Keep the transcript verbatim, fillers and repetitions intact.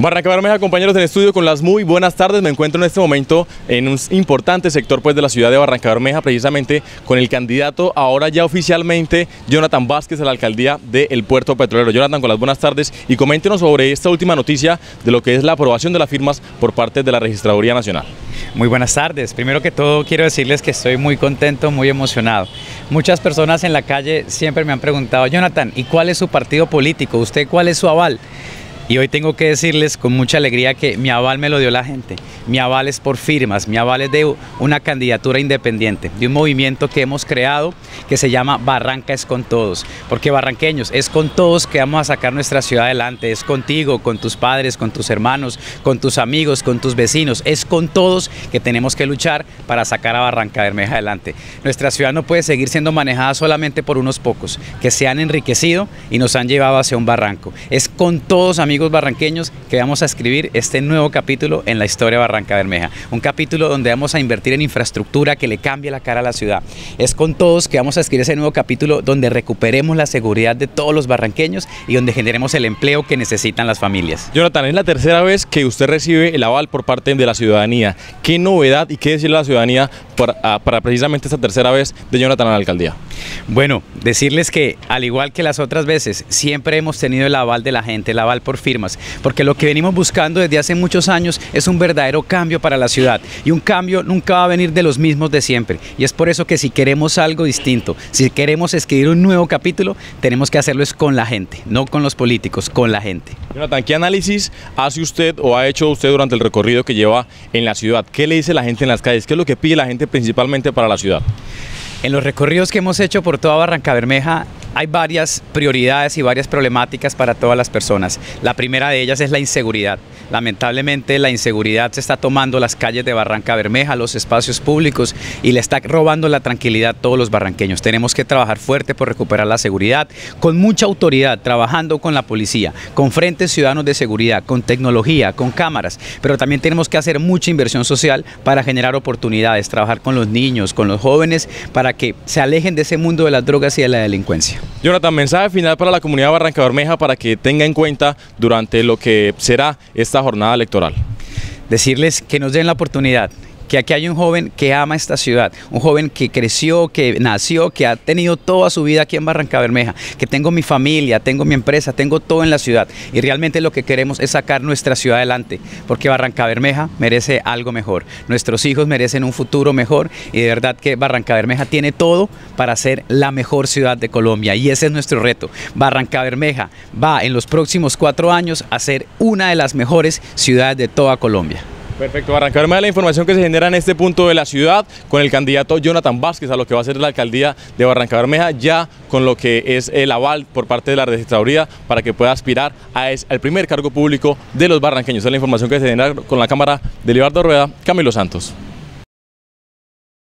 Barranca Bermeja, compañeros en estudio, con las muy buenas tardes. Me encuentro en este momento en un importante sector pues, de la ciudad de Barranca Bermeja, precisamente con el candidato ahora ya oficialmente, Jonathan Vázquez, a la alcaldía del Puerto Petrolero. Jonathan, con las buenas tardes y coméntenos sobre esta última noticia de lo que es la aprobación de las firmas por parte de la Registraduría Nacional. Muy buenas tardes. Primero que todo quiero decirles que estoy muy contento, muy emocionado. Muchas personas en la calle siempre me han preguntado: Jonathan, ¿y cuál es su partido político? ¿Usted cuál es su aval? Y hoy tengo que decirles con mucha alegría que mi aval me lo dio la gente. Mi aval es por firmas, mi aval es de una candidatura independiente, de un movimiento que hemos creado que se llama Barranca es con todos. Porque barranqueños, es con todos que vamos a sacar nuestra ciudad adelante. Es contigo, con tus padres, con tus hermanos, con tus amigos, con tus vecinos. Es con todos que tenemos que luchar para sacar a Barranca Bermeja adelante. Nuestra ciudad no puede seguir siendo manejada solamente por unos pocos que se han enriquecido y nos han llevado hacia un barranco. Es con todos, amigos barranqueños, que vamos a escribir este nuevo capítulo en la historia de Barranca Bermeja, un capítulo donde vamos a invertir en infraestructura que le cambie la cara a la ciudad. Es con todos que vamos a escribir ese nuevo capítulo donde recuperemos la seguridad de todos los barranqueños y donde generemos el empleo que necesitan las familias. Jonathan, es la tercera vez que usted recibe el aval por parte de la ciudadanía. ¿Qué novedad y qué decirle a la ciudadanía para, para precisamente esta tercera vez de Jonathan a la alcaldía? Bueno, decirles que al igual que las otras veces, siempre hemos tenido el aval de la gente, el aval por firmas, porque lo que venimos buscando desde hace muchos años es un verdadero cambio para la ciudad, y un cambio nunca va a venir de los mismos de siempre, y es por eso que si queremos algo distinto, si queremos escribir un nuevo capítulo, tenemos que hacerlo es con la gente, no con los políticos, con la gente. Jonathan, ¿qué análisis hace usted o ha hecho usted durante el recorrido que lleva en la ciudad? ¿Qué le dice la gente en las calles? ¿Qué es lo que pide la gente principalmente para la ciudad? En los recorridos que hemos hecho por toda Barranca Bermeja hay varias prioridades y varias problemáticas para todas las personas. La primera de ellas es la inseguridad. Lamentablemente la inseguridad se está tomando las calles de Barranca Bermeja, los espacios públicos, y le está robando la tranquilidad a todos los barranqueños. Tenemos que trabajar fuerte por recuperar la seguridad, con mucha autoridad, trabajando con la policía, con frentes ciudadanos de seguridad, con tecnología, con cámaras, pero también tenemos que hacer mucha inversión social para generar oportunidades, trabajar con los niños, con los jóvenes, para que se alejen de ese mundo de las drogas y de la delincuencia. Jonathan, mensaje final para la comunidad de Barranca Bermeja para que tenga en cuenta durante lo que será esta jornada electoral. Decirles que nos den la oportunidad, que aquí hay un joven que ama esta ciudad, un joven que creció, que nació, que ha tenido toda su vida aquí en Barranca Bermeja, que tengo mi familia, tengo mi empresa, tengo todo en la ciudad, y realmente lo que queremos es sacar nuestra ciudad adelante, porque Barranca Bermeja merece algo mejor, nuestros hijos merecen un futuro mejor, y de verdad que Barranca Bermeja tiene todo para ser la mejor ciudad de Colombia, y ese es nuestro reto. Barranca Bermeja va en los próximos cuatro años a ser una de las mejores ciudades de toda Colombia. Perfecto, Barranca Bermeja, la información que se genera en este punto de la ciudad con el candidato Jonathan Vázquez a lo que va a ser la alcaldía de Barranca Bermeja, ya con lo que es el aval por parte de la registraduría para que pueda aspirar a es, al primer cargo público de los barranqueños. Esa es la información que se genera con la cámara de Libardo Rueda, Camilo Santos.